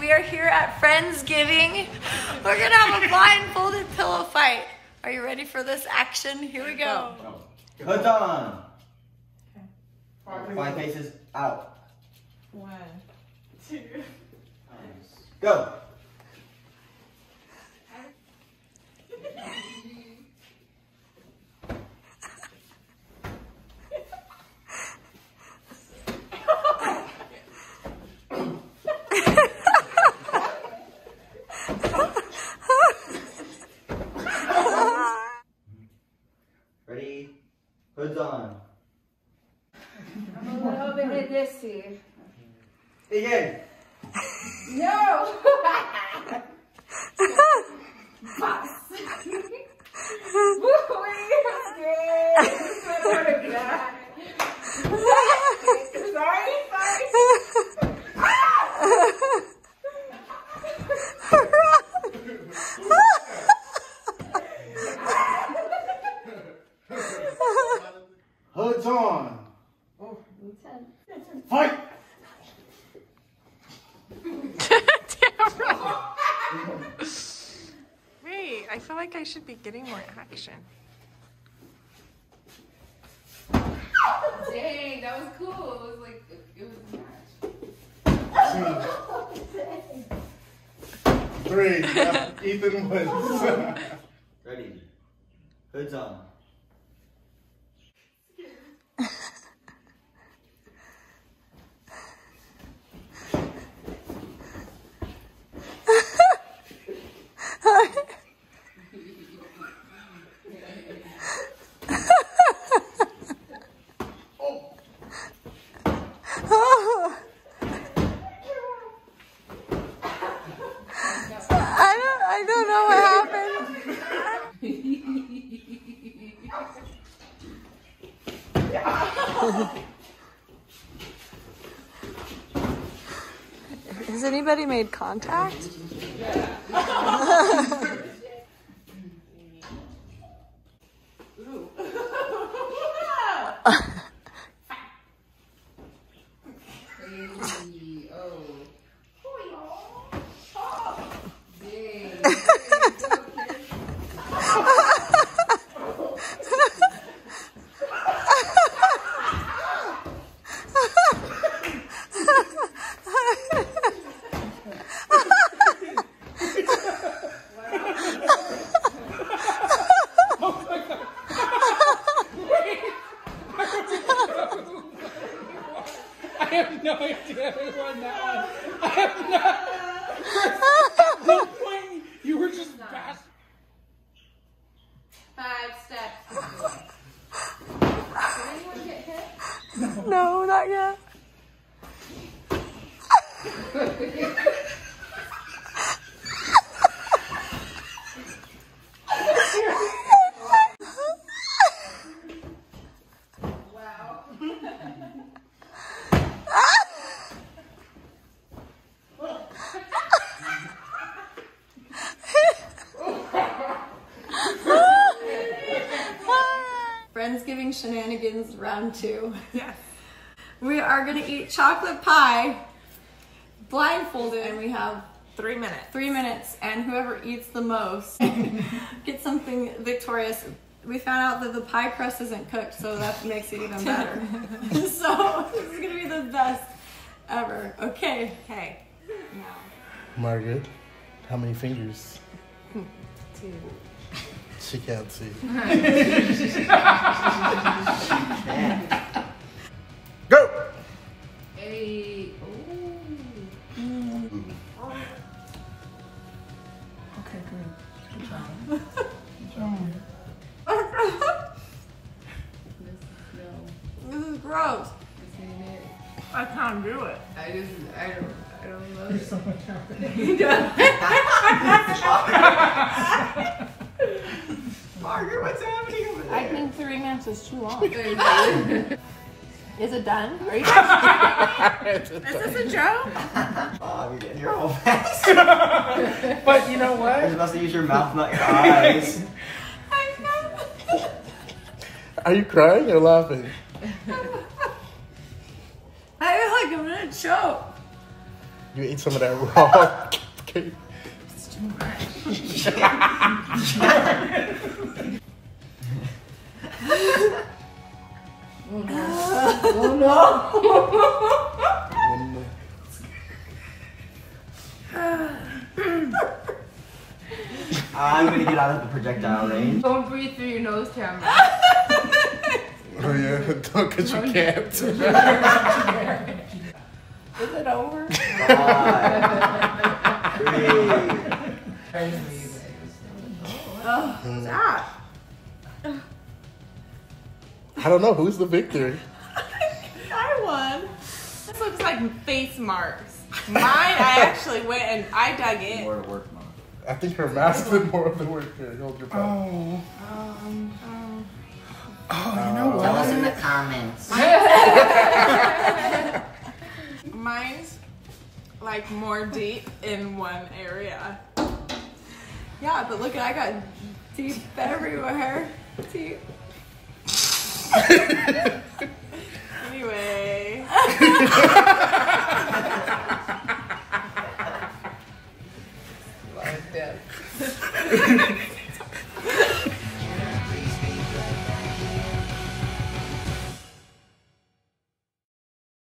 we are here at Friendsgiving. We're gonna have a blindfolded pillow fight. Are you ready for this action? Here we go. Hoods on. Okay. 5 paces out. 1, 2. Go. Ready? Hoods on. I'm a little bit dizzy. Begin. No! Boss! Woo! I'm scared! I want to die. Sorry. Hoods on. Oh, intense. Fight. Wait, I feel like I should be getting more action. Dang, that was cool. It was like, it was a match. 3. Yeah, Ethan wins. Ready? Hoods on. I don't know what happened. Has anybody made contact? I have no idea who won that one. I have no. At one point, you were just fast. 5 steps. Did anyone get hit? No, not yet. Wow. Friendsgiving shenanigans round 2. Yes. We are gonna eat chocolate pie blindfolded, and we have 3 minutes. 3 minutes, and whoever eats the most gets something victorious. We found out that the pie crust isn't cooked, so that makes it even better. So this is gonna be the best ever. Okay. Okay. Now. Margaret, how many fingers? 2. She can't see. Go! 8. Okay, good. Good job. This is gross. I can't do it. I don't love it. So much happening. Margaret, what's happening over there? I think 3 minutes is too long. Is Is it done? Are you guys? Is this a joke? Oh, you're getting your whole face. But you know You're what? supposed to use your mouth, not your eyes. Are you crying or laughing? I feel like I'm gonna choke. You ate some of that raw cake. It's too much. Oh no. I'm gonna get out of the projectile range. Don't breathe through your nose, Tamara. Oh yeah, because you can't. Is it over? 5, 3. What's that? I don't know who's the victor. I won. This looks like face marks. Mine, I actually went and I dug in. More to work, Mom. I think her mask did more of the work. Here, hold your phone. Oh, you know what? Tell us in the comments. Mine's like more deep in one area. Yeah, but look, I got teeth everywhere. Teeth. Anyway. Like that.